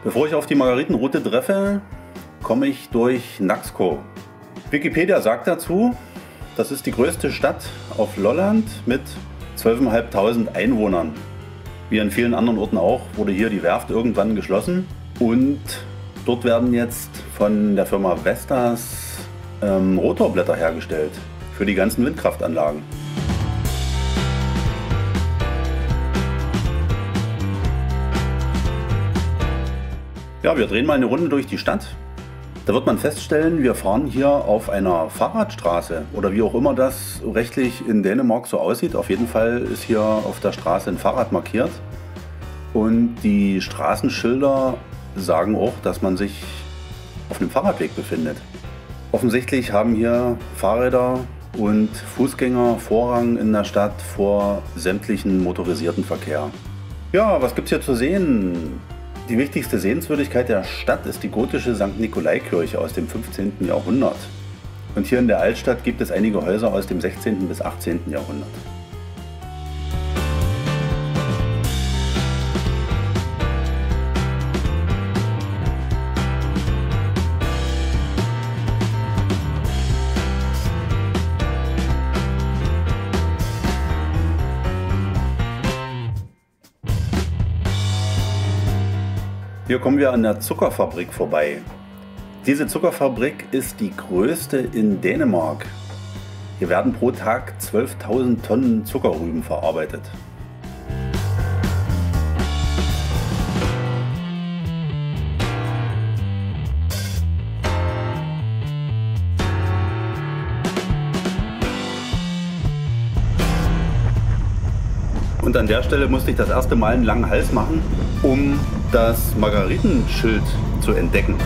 Bevor ich auf die Margaritenroute treffe, komme ich durch Naxco. Wikipedia sagt dazu, das ist die größte Stadt auf Lolland mit 12.500 Einwohnern. Wie an vielen anderen Orten auch, wurde hier die Werft irgendwann geschlossen und dort werden jetzt von der Firma Vestas Rotorblätter hergestellt für die ganzen Windkraftanlagen. Ja, wir drehen mal eine Runde durch die Stadt. Da wird man feststellen, wir fahren hier auf einer Fahrradstraße oder wie auch immer das rechtlich in Dänemark so aussieht. Auf jeden Fall ist hier auf der Straße ein Fahrrad markiert und die Straßenschilder sagen auch, dass man sich auf einem Fahrradweg befindet. Offensichtlich haben hier Fahrräder und Fußgänger Vorrang in der Stadt vor sämtlichen motorisierten Verkehr. Ja, was gibt es hier zu sehen? Die wichtigste Sehenswürdigkeit der Stadt ist die gotische St. Nikolai-Kirche aus dem 15. Jahrhundert. Und hier in der Altstadt gibt es einige Häuser aus dem 16. bis 18. Jahrhundert. Hier kommen wir an der Zuckerfabrik vorbei. Diese Zuckerfabrik ist die größte in Dänemark. Hier werden pro Tag 12.000 Tonnen Zuckerrüben verarbeitet. Und an der Stelle musste ich das erste Mal einen langen Hals machen, um das Margaritenschild zu entdecken.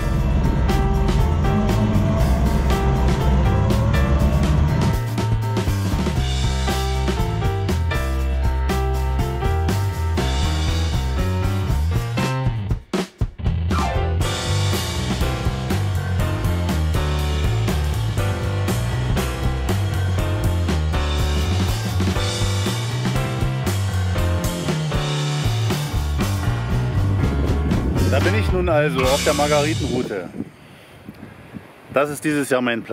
Da bin ich nun also auf der Margaritenroute. Das ist dieses Jahr mein Plan.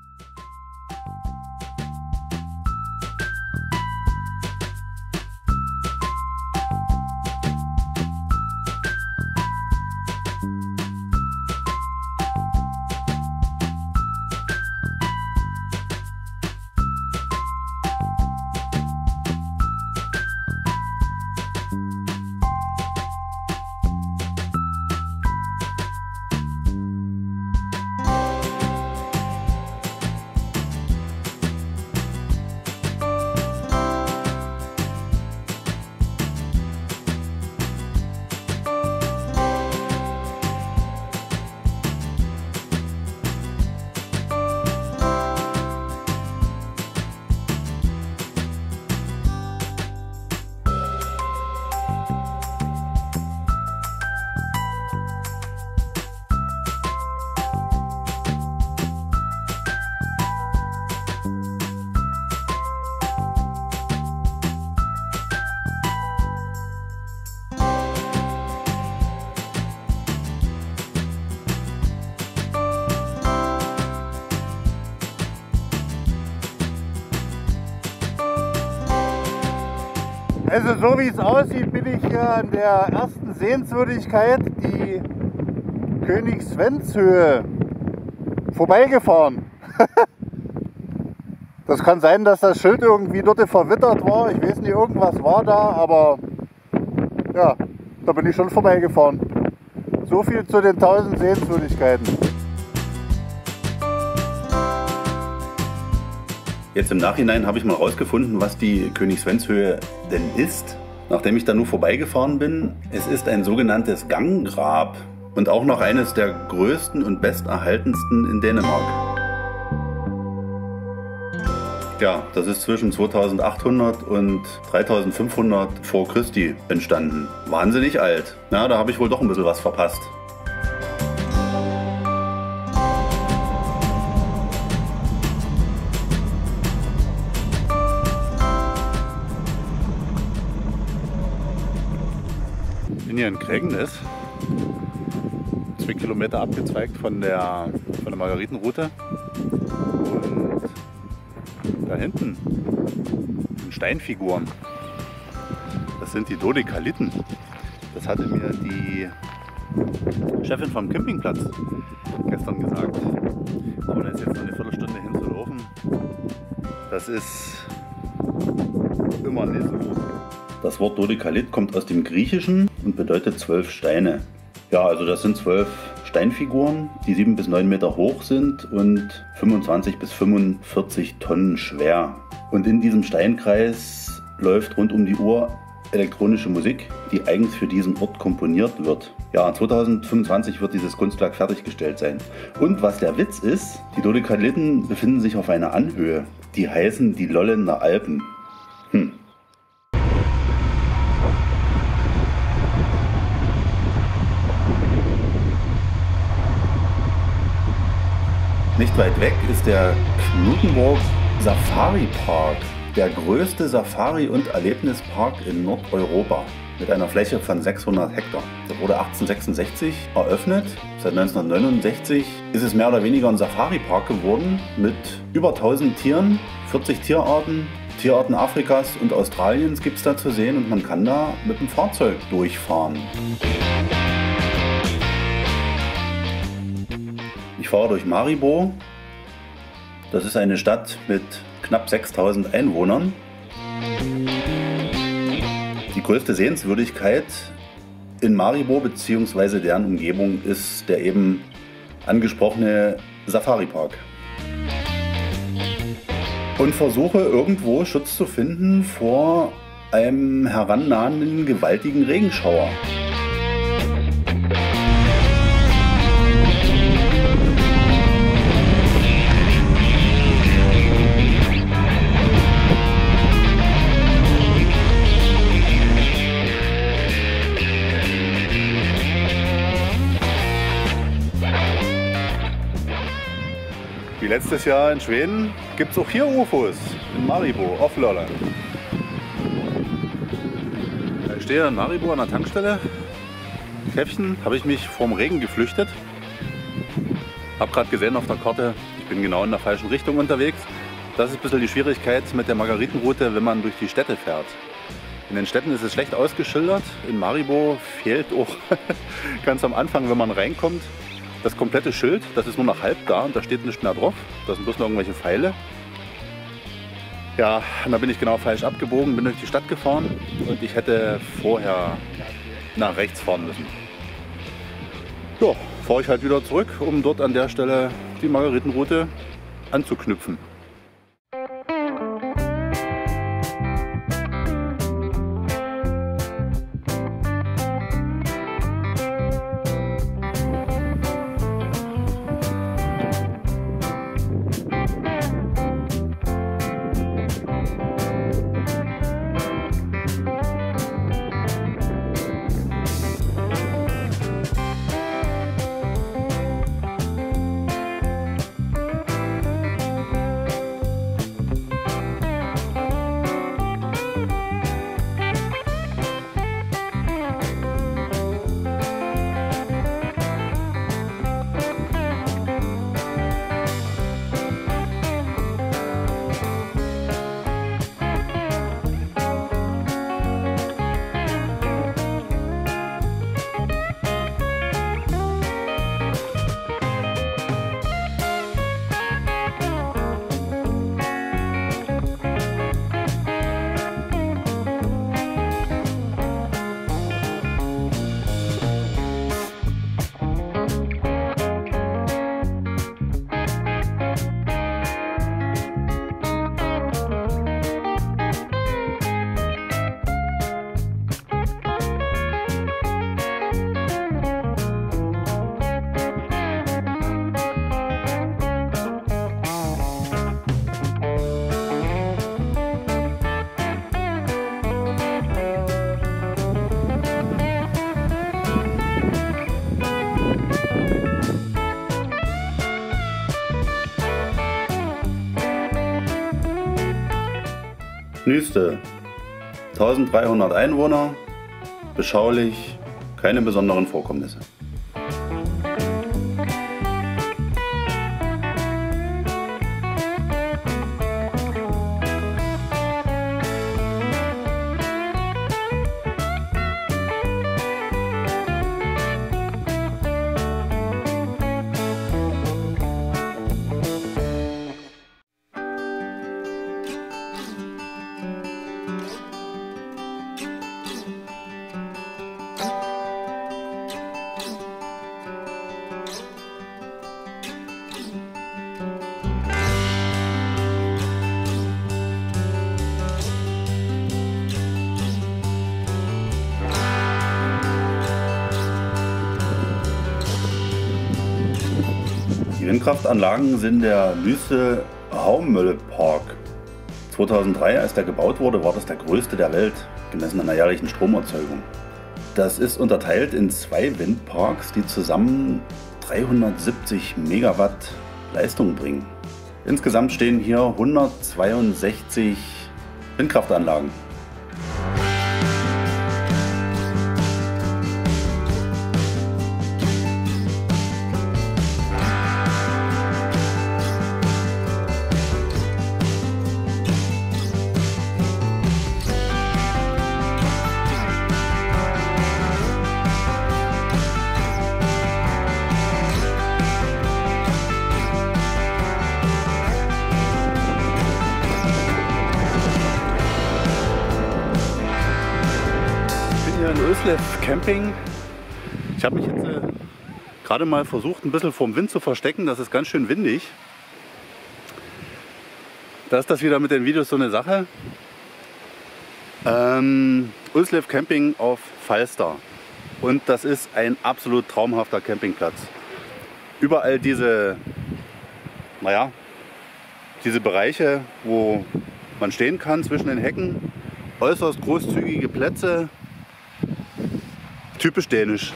Also so wie es aussieht, bin ich hier an der ersten Sehenswürdigkeit, die Königsvenshöhe, vorbeigefahren. Das kann sein, dass das Schild irgendwie dort verwittert war. Ich weiß nicht, irgendwas war da, aber ja, da bin ich schon vorbeigefahren. So viel zu den 1000 Sehenswürdigkeiten. Jetzt im Nachhinein habe ich mal rausgefunden, was die Königsvenshöhe denn ist. Nachdem ich da nur vorbeigefahren bin, es ist ein sogenanntes Ganggrab und auch noch eines der größten und besterhaltensten in Dänemark. Ja, das ist zwischen 2800 und 3500 vor Christi entstanden. Wahnsinnig alt. Na, da habe ich wohl doch ein bisschen was verpasst. Ich bin hier in Kregnes 2 Kilometer abgezweigt von der Margaritenroute. Und da hinten sind Steinfiguren. Das sind die Dodekalitten. Das hatte mir die Chefin vom Campingplatz gestern gesagt. Aber da ist jetzt noch eine Viertelstunde hinzulaufen. Das ist immer nicht so. Das Wort Dodekalit kommt aus dem Griechischen und bedeutet 12 Steine. Ja, also das sind 12 Steinfiguren, die 7 bis 9 Meter hoch sind und 25 bis 45 Tonnen schwer. Und in diesem Steinkreis läuft rund um die Uhr elektronische Musik, die eigens für diesen Ort komponiert wird. Ja, 2025 wird dieses Kunstwerk fertiggestellt sein. Und was der Witz ist, die Dodekalitten befinden sich auf einer Anhöhe. Die heißen die Lolländer Alpen. Nicht weit weg ist der Knuthenburg Safari Park, der größte Safari- und Erlebnispark in Nordeuropa mit einer Fläche von 600 Hektar. Der wurde 1866 eröffnet. Seit 1969 ist es mehr oder weniger ein Safari-Park geworden mit über 1000 Tieren, 40 Tierarten. Tierarten Afrikas und Australiens gibt es da zu sehen und man kann da mit dem Fahrzeug durchfahren. Ich fahre durch Maribor. Das ist eine Stadt mit knapp 6000 Einwohnern. Die größte Sehenswürdigkeit in Maribor bzw. deren Umgebung ist der eben angesprochene Safari-Park. Und versuche irgendwo Schutz zu finden vor einem herannahenden gewaltigen Regenschauer. Wie letztes Jahr in Schweden gibt es auch hier UFOs in Maribor, auf Lolland. Ich stehe in Maribor an der Tankstelle. Käffchen, habe ich mich vom Regen geflüchtet. Habe gerade gesehen auf der Karte, ich bin genau in der falschen Richtung unterwegs. Das ist ein bisschen die Schwierigkeit mit der Margaritenroute, wenn man durch die Städte fährt. In den Städten ist es schlecht ausgeschildert. In Maribor fehlt auch ganz am Anfang, wenn man reinkommt, das komplette Schild. Das ist nur noch halb da und da steht nichts mehr drauf. Da sind bloß noch irgendwelche Pfeile. Ja, und da bin ich genau falsch abgebogen, bin durch die Stadt gefahren und ich hätte vorher nach rechts fahren müssen. Ja, fahre ich halt wieder zurück, um dort an der Stelle die Margaritenroute anzuknüpfen. Nüste, 1300 Einwohner, beschaulich, keine besonderen Vorkommnisse. Die Windkraftanlagen sind der Lyse Haumölle Park. 2003, als der gebaut wurde, war das der größte der Welt, gemessen an der jährlichen Stromerzeugung. Das ist unterteilt in 2 Windparks, die zusammen 370 Megawatt Leistung bringen. Insgesamt stehen hier 162 Windkraftanlagen. In Öslev Camping. Ich habe mich jetzt gerade mal versucht, ein bisschen vom Wind zu verstecken. Das ist ganz schön windig. Da ist das wieder mit den Videos so eine Sache. Öslev Camping auf Falster. Und das ist ein absolut traumhafter Campingplatz. Überall diese Bereiche, wo man stehen kann zwischen den Hecken. Äußerst großzügige Plätze. Typisch dänisch.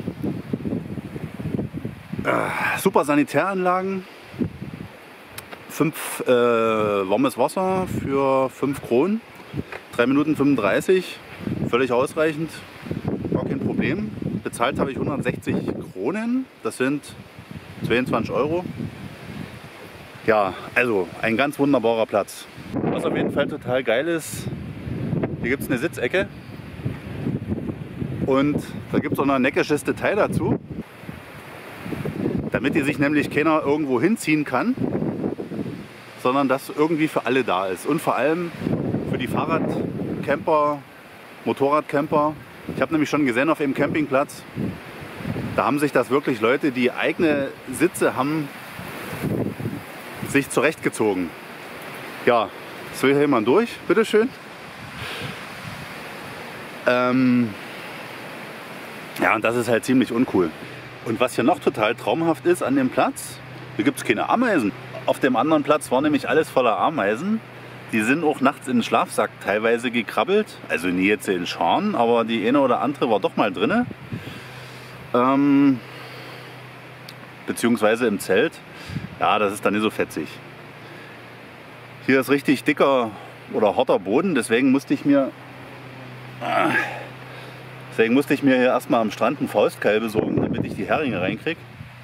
Super Sanitäranlagen. 5 warmes Wasser für 5 Kronen. 3 Minuten 35. Völlig ausreichend. Gar kein Problem. Bezahlt habe ich 160 Kronen. Das sind 22 Euro. Ja, also ein ganz wunderbarer Platz. Was auf jeden Fall total geil ist, hier gibt es eine Sitzecke. Und da gibt es auch noch ein neckisches Detail dazu, damit die sich nämlich keiner irgendwo hinziehen kann, sondern dass irgendwie für alle da ist. Und vor allem für die Fahrradcamper, Motorradcamper. Ich habe nämlich schon gesehen auf dem Campingplatz, da haben sich das wirklich Leute, die eigene Sitze haben, sich zurechtgezogen. Ja, so hier mal durch, bitteschön. Ja, und das ist halt ziemlich uncool. Und was hier noch total traumhaft ist an dem Platz, hier gibt es keine Ameisen. Auf dem anderen Platz war nämlich alles voller Ameisen. Die sind auch nachts in den Schlafsack teilweise gekrabbelt. Also nie jetzt in Scharen, aber die eine oder andere war doch mal drin. Beziehungsweise im Zelt. Ja, das ist dann nicht so fetzig. Hier ist richtig dicker oder harter Boden, deswegen musste ich mir hier erstmal am Strand einen Faustkeil besorgen, damit ich die Heringe reinkriege.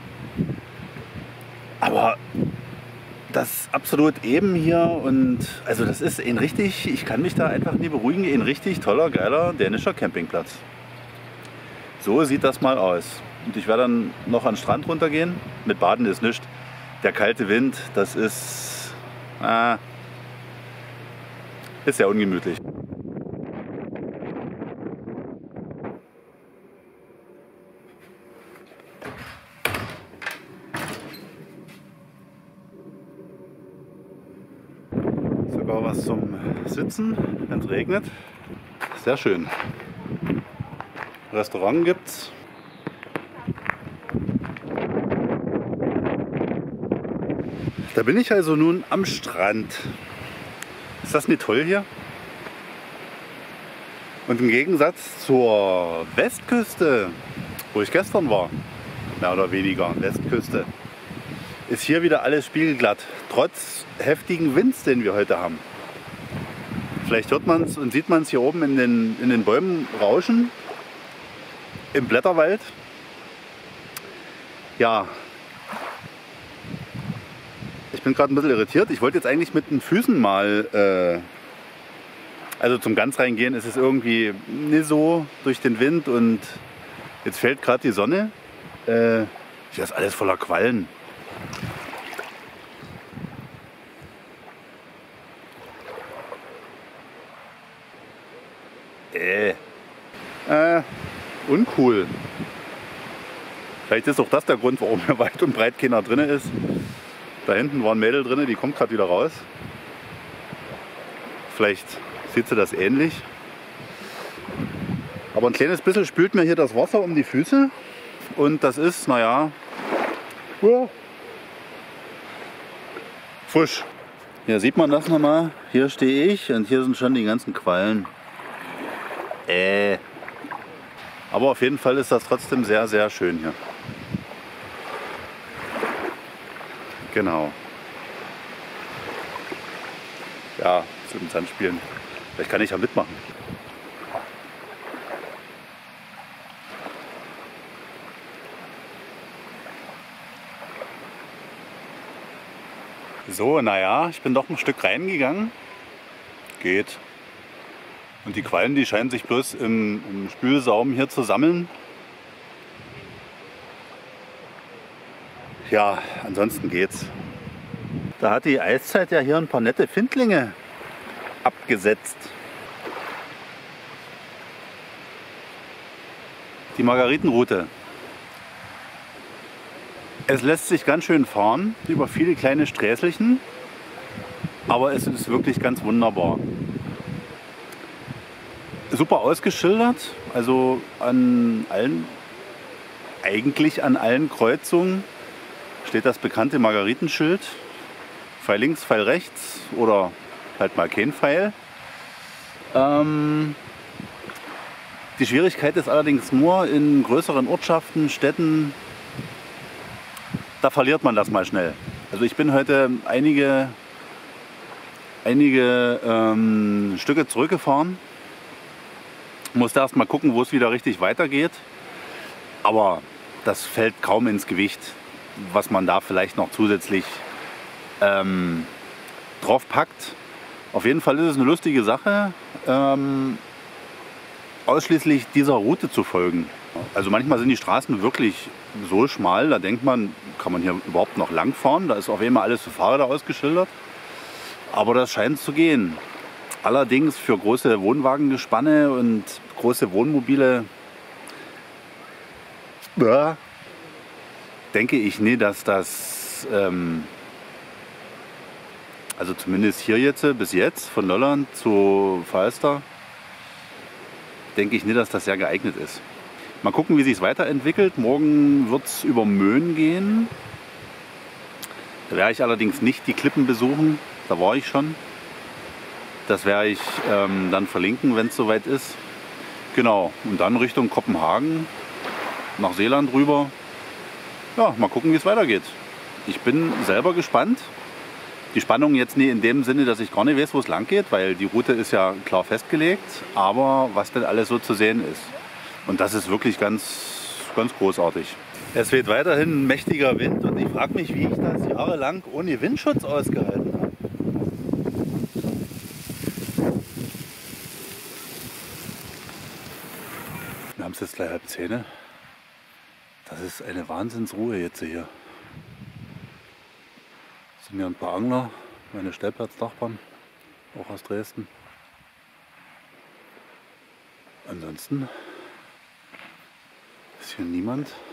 Aber das ist absolut eben hier und also das ist ein richtig, ich kann mich da einfach nie beruhigen, ein richtig toller, geiler dänischer Campingplatz. So sieht das mal aus. Und ich werde dann noch an den Strand runtergehen. Mit Baden ist nichts. Der kalte Wind, das ist sehr ungemütlich. Sogar was zum Sitzen, wenn es regnet. Sehr schön. Restaurant gibt's. Da bin ich also nun am Strand. Ist das nicht toll hier? Und im Gegensatz zur Westküste, wo ich gestern war, mehr oder weniger Westküste, ist hier wieder alles spiegelglatt, trotz heftigen Winds, den wir heute haben. Vielleicht hört man es und sieht man es hier oben in den Bäumen rauschen, im Blätterwald. Ja, ich bin gerade ein bisschen irritiert. Ich wollte jetzt eigentlich mit den Füßen mal, also zum ganz reingehen ist es irgendwie nicht so durch den Wind und jetzt fällt gerade die Sonne. Hier ist alles voller Quallen. Uncool. Vielleicht ist auch das der Grund, warum hier weit und breit keiner drin ist. Da hinten war ein Mädel drin, die kommt gerade wieder raus. Vielleicht sieht sie das ähnlich. Aber ein kleines bisschen spült mir hier das Wasser um die Füße. Und das ist, naja, Fusch. Hier sieht man das nochmal. Hier stehe ich und hier sind schon die ganzen Quallen. Aber auf jeden Fall ist das trotzdem sehr, sehr schön hier. Genau. Ja, zu dem Sandspielen. Vielleicht kann ich ja mitmachen. So, naja, ich bin doch ein Stück reingegangen. Geht. Und die Quallen, die scheinen sich bloß im Spülsaum hier zu sammeln. Ja, ansonsten geht's. Da hat die Eiszeit ja hier ein paar nette Findlinge abgesetzt. Die Margaritenroute. Es lässt sich ganz schön fahren über viele kleine Sträßchen, aber es ist wirklich ganz wunderbar. Super ausgeschildert, also eigentlich an allen Kreuzungen steht das bekannte Margaritenschild. Pfeil links, Pfeil rechts oder halt mal kein Pfeil. Die Schwierigkeit ist allerdings nur in größeren Ortschaften, Städten, da verliert man das mal schnell. Also ich bin heute einige Stücke zurückgefahren. Musste erst mal gucken, wo es wieder richtig weitergeht. Aber das fällt kaum ins Gewicht, was man da vielleicht noch zusätzlich drauf packt. Auf jeden Fall ist es eine lustige Sache, ausschließlich dieser Route zu folgen. Also manchmal sind die Straßen wirklich so schmal, da denkt man, kann man hier überhaupt noch lang fahren? Da ist auf einmal alles für Fahrräder ausgeschildert. Aber das scheint zu gehen. Allerdings für große Wohnwagengespanne und große Wohnmobile denke ich nie, dass das, also zumindest hier jetzt, bis jetzt, von Lolland zu Falster, denke ich nicht, dass das sehr geeignet ist. Mal gucken, wie sich es weiterentwickelt. Morgen wird es über Möhn gehen. Da werde ich allerdings nicht die Klippen besuchen. Da war ich schon. Das werde ich dann verlinken, wenn es soweit ist. Genau. Und dann Richtung Kopenhagen, nach Seeland rüber. Ja, mal gucken, wie es weitergeht. Ich bin selber gespannt. Die Spannung jetzt nie in dem Sinne, dass ich gar nicht weiß, wo es lang geht, weil die Route ist ja klar festgelegt. Aber was denn alles so zu sehen ist. Und das ist wirklich ganz, ganz großartig. Es weht weiterhin ein mächtiger Wind und ich frage mich, wie ich das jahrelang ohne Windschutz ausgehalten habe. Wir haben es jetzt gleich 9:30. Das ist eine Wahnsinnsruhe jetzt hier. Es sind hier ein paar Angler, meine Stellplatznachbarn, auch aus Dresden. Ansonsten ist hier niemand.